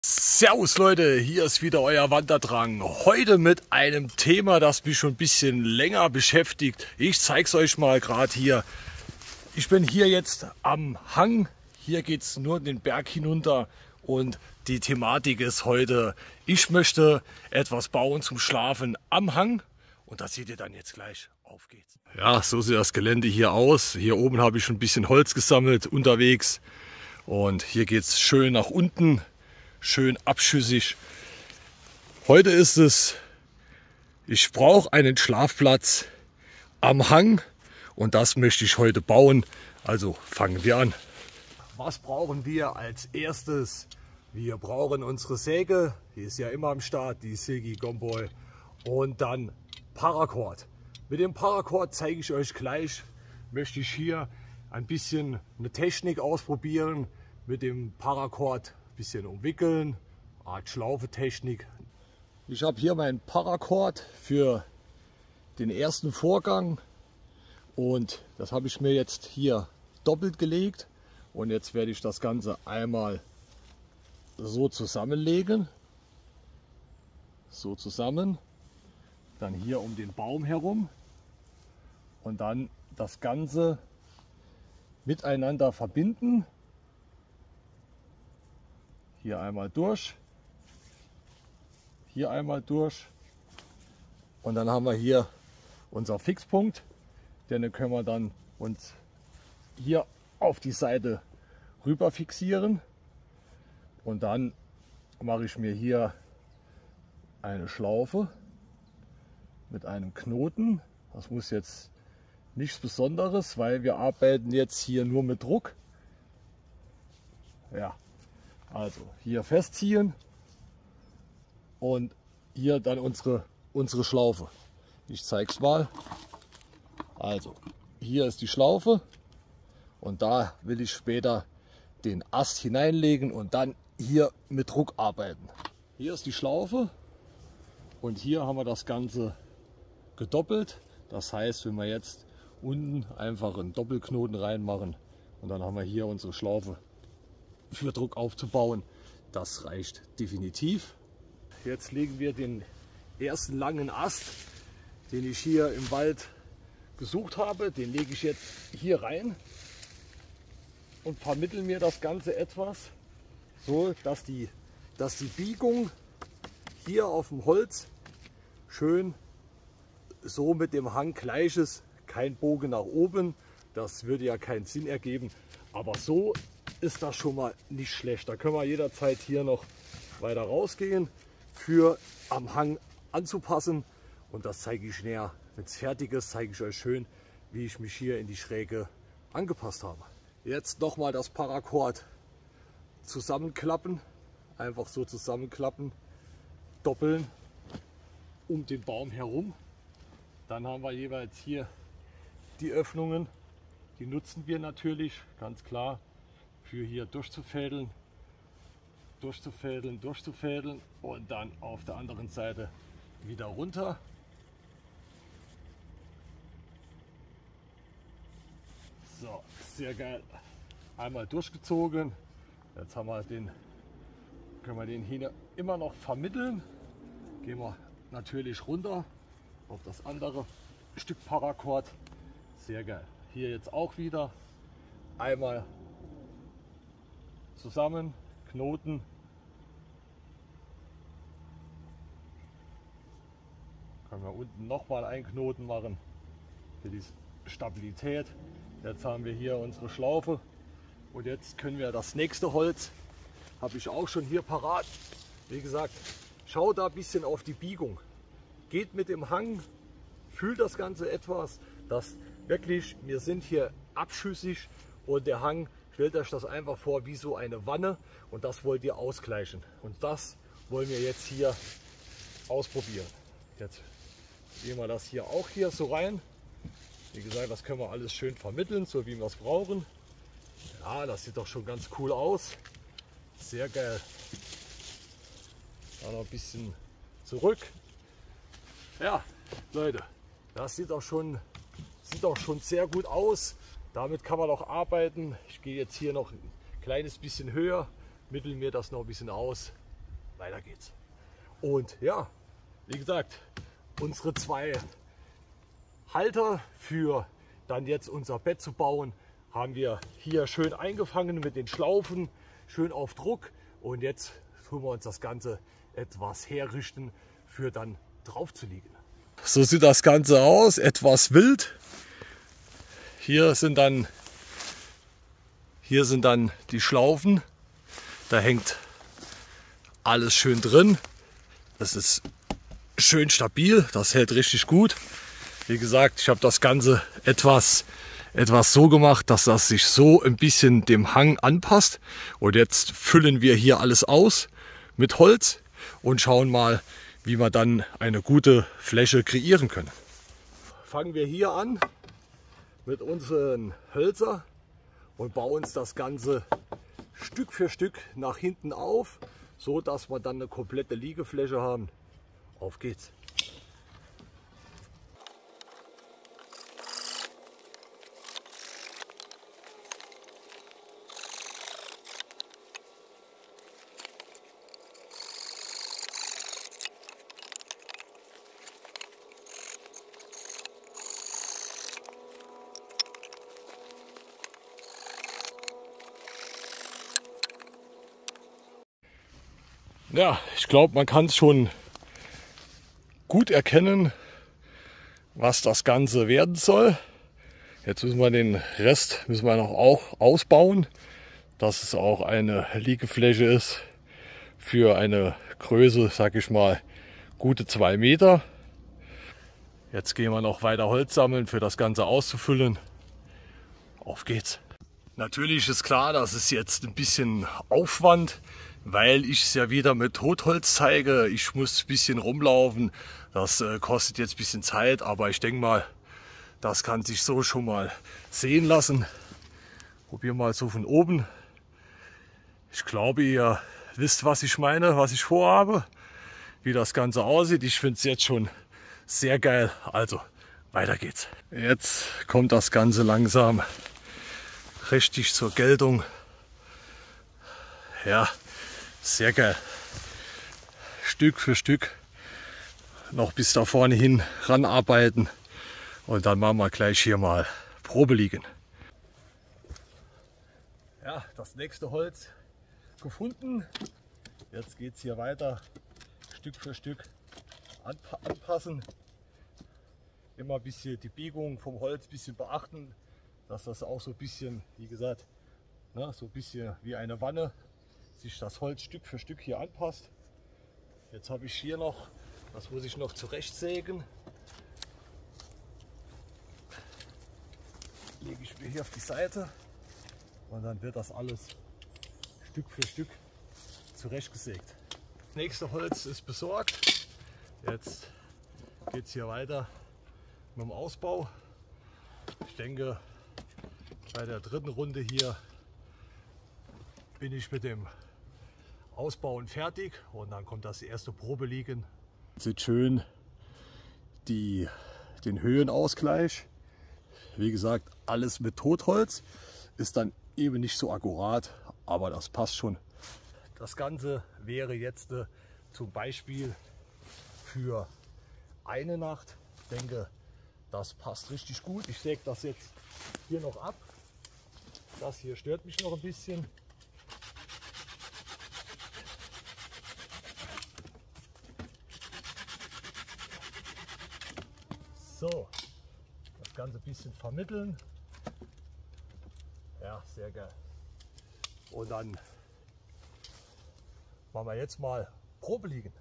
Servus Leute, hier ist wieder euer Wanderdrang. Heute mit einem Thema, das mich schon ein bisschen länger beschäftigt. Ich zeige es euch mal gerade hier. Ich bin hier jetzt am Hang. Hier geht es nur den Berg hinunter und die Thematik ist heute, ich möchte etwas bauen zum Schlafen am Hang. Und das seht ihr dann jetzt gleich. Auf geht's. Ja, so sieht das Gelände hier aus. Hier oben habe ich schon ein bisschen Holz gesammelt unterwegs. Und hier geht es schön nach unten. Schön abschüssig. Heute ist es, ich brauche einen Schlafplatz am Hang und das möchte ich heute bauen. Also fangen wir an. Was brauchen wir als erstes? Wir brauchen unsere Säge, die ist ja immer am Start, die Silky Gomboy, und dann Paracord. Mit dem Paracord zeige ich euch gleich, möchte ich hier ein bisschen eine Technik ausprobieren mit dem Paracord. Bisschen umwickeln, Art Schlaufe-Technik. Ich habe hier meinen Paracord für den ersten Vorgang und das habe ich mir jetzt hier doppelt gelegt und jetzt werde ich das Ganze einmal so zusammenlegen, so zusammen, dann hier um den Baum herum und dann das Ganze miteinander verbinden. Hier einmal durch, hier einmal durch und dann haben wir hier unser Fixpunkt, den können wir dann uns hier auf die Seite rüber fixieren und dann mache ich mir hier eine Schlaufe mit einem Knoten. Das muss jetzt nichts Besonderes, weil wir arbeiten jetzt hier nur mit Druck. Ja. Also hier festziehen und hier dann unsere Schlaufe. Ich zeige es mal. Also hier ist die Schlaufe und da will ich später den Ast hineinlegen und dann hier mit Druck arbeiten. Hier ist die Schlaufe und hier haben wir das Ganze gedoppelt. Das heißt, wenn wir jetzt unten einfach einen Doppelknoten reinmachen und dann haben wir hier unsere Schlaufe für Druck aufzubauen, das reicht definitiv. Jetzt legen wir den ersten langen Ast, den ich hier im Wald gesucht habe, den lege ich jetzt hier rein und vermittle mir das Ganze etwas, so dass die Biegung hier auf dem Holz schön so mit dem Hang gleich ist, kein Bogen nach oben, das würde ja keinen Sinn ergeben, aber so ist das schon mal nicht schlecht. Da können wir jederzeit hier noch weiter rausgehen, für am Hang anzupassen. Und das zeige ich näher. Wenn es fertig ist, zeige ich euch schön, wie ich mich hier in die Schräge angepasst habe. Jetzt nochmal das Paracord zusammenklappen. Einfach so zusammenklappen, doppeln um den Baum herum. Dann haben wir jeweils hier die Öffnungen. Die nutzen wir natürlich, ganz klar, für hier durchzufädeln und dann auf der anderen Seite wieder runter. So, sehr geil. Einmal durchgezogen. Jetzt haben wir können wir den hier immer noch vermitteln. Gehen wir natürlich runter auf das andere Stück Paracord. Sehr geil. Hier jetzt auch wieder einmal zusammen, Knoten, können wir unten nochmal einen Knoten machen für die Stabilität. Jetzt haben wir hier unsere Schlaufe und jetzt können wir das nächste Holz, habe ich auch schon hier parat. Wie gesagt, schaut da ein bisschen auf die Biegung, geht mit dem Hang, fühlt das Ganze etwas, dass wirklich, wir sind hier abschüssig und der Hang, stellt euch das einfach vor wie so eine Wanne und das wollt ihr ausgleichen. Und das wollen wir jetzt hier ausprobieren. Jetzt gehen wir das hier auch hier so rein. Wie gesagt, das können wir alles schön vermitteln, so wie wir es brauchen. Ja, das sieht doch schon ganz cool aus. Sehr geil. Dann noch ein bisschen zurück. Ja, Leute, das sieht auch schon sehr gut aus. Damit kann man auch arbeiten. Ich gehe jetzt hier noch ein kleines bisschen höher, mittel mir das noch ein bisschen aus weiter geht's. Und ja, wie gesagt, unsere 2 Halter für dann jetzt unser Bett zu bauen, haben wir hier schön eingefangen mit den Schlaufen, schön auf Druck. Und jetzt tun wir uns das Ganze etwas herrichten, für dann drauf zu liegen. So sieht das Ganze aus, etwas wild. Hier sind dann die Schlaufen. Da hängt alles schön drin. Das ist schön stabil, das hält richtig gut. Wie gesagt, ich habe das Ganze etwas so gemacht, dass das sich so ein bisschen dem Hang anpasst. Und jetzt füllen wir hier alles aus mit Holz und schauen mal, wie wir dann eine gute Fläche kreieren können. Fangen wir hier an mit unseren Hölzern und bauen uns das Ganze Stück für Stück nach hinten auf, so dass wir dann eine komplette Liegefläche haben. Auf geht's! Ja, ich glaube, man kann es schon gut erkennen, was das Ganze werden soll. Jetzt müssen wir den Rest noch auch ausbauen, dass es auch eine Liegefläche ist für eine Größe, sag ich mal, gute 2 Meter. Jetzt gehen wir noch weiter Holz sammeln, für das Ganze auszufüllen. Auf geht's! Natürlich ist klar, das ist jetzt ein bisschen Aufwand, weil ich es ja wieder mit Totholz zeige. Ich muss ein bisschen rumlaufen. Das kostet jetzt ein bisschen Zeit, aber ich denke mal, das kann sich so schon mal sehen lassen. Probier mal so von oben. Ich glaube, ihr wisst, was ich meine, was ich vorhabe, wie das Ganze aussieht. Ich finde es jetzt schon sehr geil. Also, weiter geht's. Jetzt kommt das Ganze langsam richtig zur Geltung. Ja, sehr geil. Stück für Stück noch bis da vorne hin ranarbeiten und dann machen wir gleich hier mal Probe liegen. Ja, das nächste Holz gefunden. Jetzt geht es hier weiter, Stück für Stück anpassen. Immer ein bisschen die Biegung vom Holz ein bisschen beachten, dass das auch so ein bisschen, wie gesagt, so ein bisschen wie eine Wanne sich das Holz Stück für Stück hier anpasst. Jetzt habe ich hier noch, das muss ich noch zurechtsägen. Lege ich mir hier auf die Seite und dann wird das alles Stück für Stück zurechtgesägt. Das nächste Holz ist besorgt. Jetzt geht es hier weiter mit dem Ausbau. Ich denke, bei der dritten Runde hier bin ich mit dem Ausbauen fertig und dann kommt das erste Probeliegen. Sieht schön den Höhenausgleich. Wie gesagt, alles mit Totholz. Ist dann eben nicht so akkurat, aber das passt schon. Das Ganze wäre jetzt zum Beispiel für eine Nacht. Ich denke, das passt richtig gut. Ich säge das jetzt hier noch ab. Das hier stört mich noch ein bisschen. So, das Ganze ein bisschen vermitteln. Ja, sehr geil. Und dann machen wir jetzt mal Probe liegen.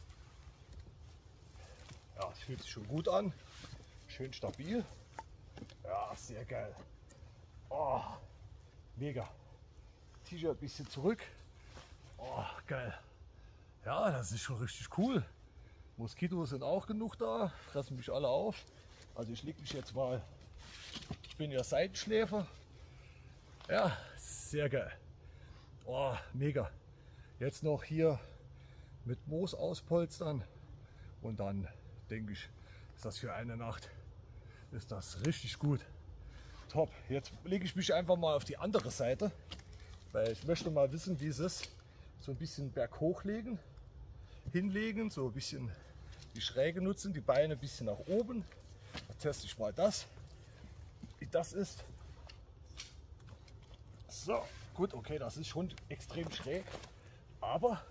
Ja, es fühlt sich schon gut an. Schön stabil. Ja, sehr geil. Oh, mega. T-Shirt ein bisschen zurück. Oh, geil. Ja, das ist schon richtig cool. Moskitos sind auch genug da, fressen mich alle auf. Also ich lege mich jetzt mal, ich bin ja Seitenschläfer. Ja, sehr geil. Oh, mega. Jetzt noch hier mit Moos auspolstern und dann denke ich, ist das für eine Nacht, ist das richtig gut. Top. Jetzt lege ich mich einfach mal auf die andere Seite, weil ich möchte mal wissen, wie es ist. So ein bisschen berghoch legen. hinlegen, so ein bisschen die Schräge nutzen, die Beine ein bisschen nach oben. Da teste ich mal das, wie das ist. So, gut, okay, das ist schon extrem schräg, aber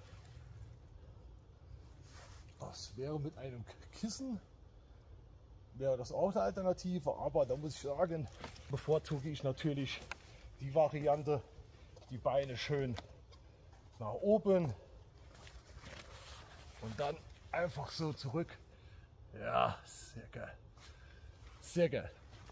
das wäre mit einem Kissen, wäre das auch eine Alternative, aber da muss ich sagen, bevorzuge ich natürlich die Variante, die Beine schön nach oben und dann einfach so zurück. Ja, sehr geil. Sehr geil.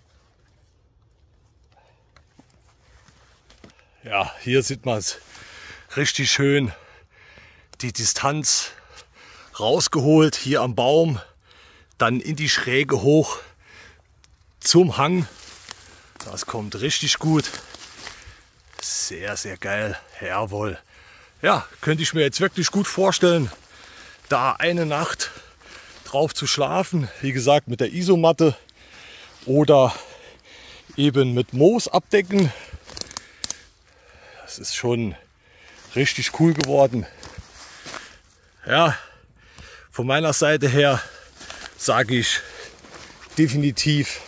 Ja, hier sieht man es richtig schön. Die Distanz rausgeholt, hier am Baum, dann in die Schräge hoch zum Hang. Das kommt richtig gut. Sehr, sehr geil. Jawohl. Ja, könnte ich mir jetzt wirklich gut vorstellen, da eine Nacht drauf zu schlafen. Wie gesagt, mit der Isomatte oder eben mit Moos abdecken. Das ist schon richtig cool geworden. Ja, von meiner Seite her sage ich definitiv,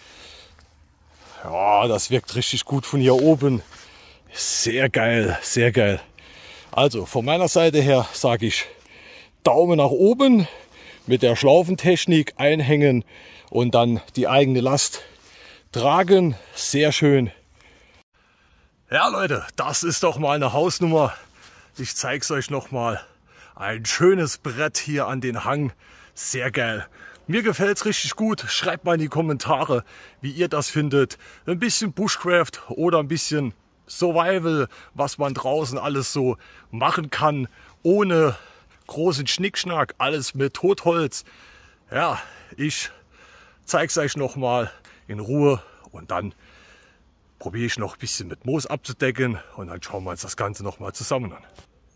ja, das wirkt richtig gut von hier oben. Sehr geil, sehr geil. Also von meiner Seite her sage ich Daumen nach oben mit der Schlaufentechnik einhängen und dann die eigene Last tragen. Sehr schön. Ja Leute, das ist doch mal eine Hausnummer. Ich zeige es euch noch mal. Ein schönes Brett hier an den Hang. Sehr geil. Mir gefällt es richtig gut. Schreibt mal in die Kommentare, wie ihr das findet. Ein bisschen Bushcraft oder ein bisschen Survival, was man draußen alles so machen kann, ohne großen Schnickschnack, alles mit Totholz. Ja, ich zeige es euch noch mal in Ruhe und dann probiere ich noch ein bisschen mit Moos abzudecken und dann schauen wir uns das Ganze noch mal zusammen an.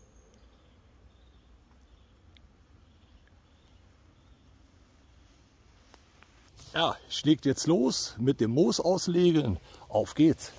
Ja, ich leg jetzt los mit dem Moos auslegen. Auf geht's!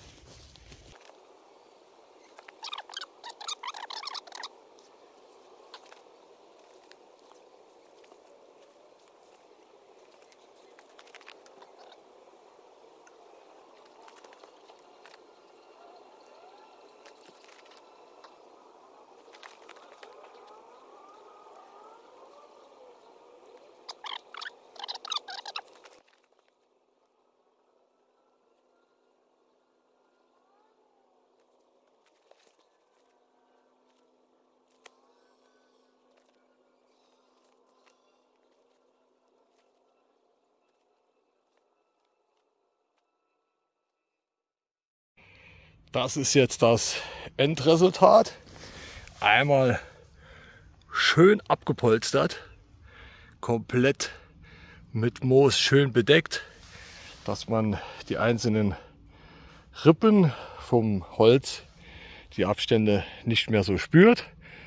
Das ist jetzt das Endresultat. Einmal schön abgepolstert, komplett mit Moos schön bedeckt, dass man die einzelnen Rippen vom Holz, die Abstände nicht mehr so spürt.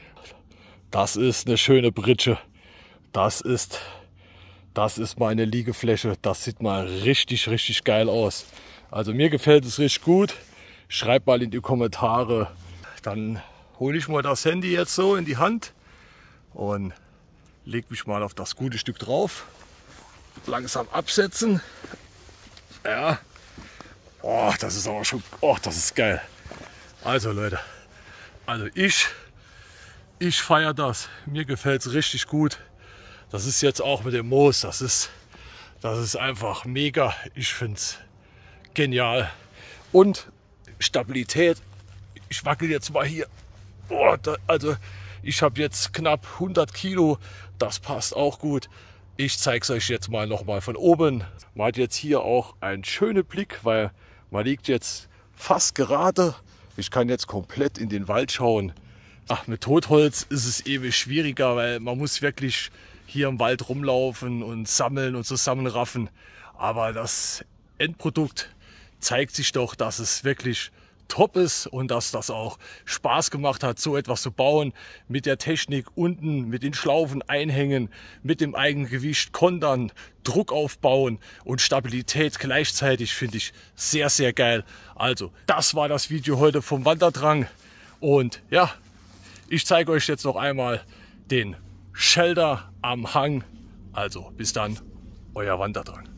Das ist eine schöne Britsche. Das ist meine Liegefläche. Das sieht mal richtig, richtig geil aus. Also mir gefällt es richtig gut. Schreibt mal in die Kommentare. Dann hole ich mal das Handy jetzt so in die Hand und lege mich mal auf das gute Stück drauf. Langsam absetzen. Ja. Oh, das ist aber schon. Oh, das ist geil. Also Leute, also ich feiere das. Mir gefällt es richtig gut. Das ist jetzt auch mit dem Moos. Das ist einfach mega. Ich finde es genial. Und Stabilität. Ich wackel jetzt mal hier. Oh, also ich habe jetzt knapp 100 Kilo. Das passt auch gut. Ich zeige es euch jetzt mal noch mal von oben. Man hat jetzt hier auch einen schönen Blick, weil man liegt jetzt fast gerade. Ich kann jetzt komplett in den Wald schauen. Ach, mit Totholz ist es ewig schwieriger, weil man muss wirklich hier im Wald rumlaufen und sammeln und zusammenraffen. Aber das Endprodukt zeigt sich doch, dass es wirklich top ist und dass das auch Spaß gemacht hat, so etwas zu bauen. Mit der Technik unten, mit den Schlaufen einhängen, mit dem eigenen Gewicht kontern, Druck aufbauen und Stabilität gleichzeitig, finde ich sehr, sehr geil. Also, das war das Video heute vom Wanderdrang. Und ja, ich zeige euch jetzt noch einmal den Shelter am Hang. Also bis dann, euer Wanderdrang.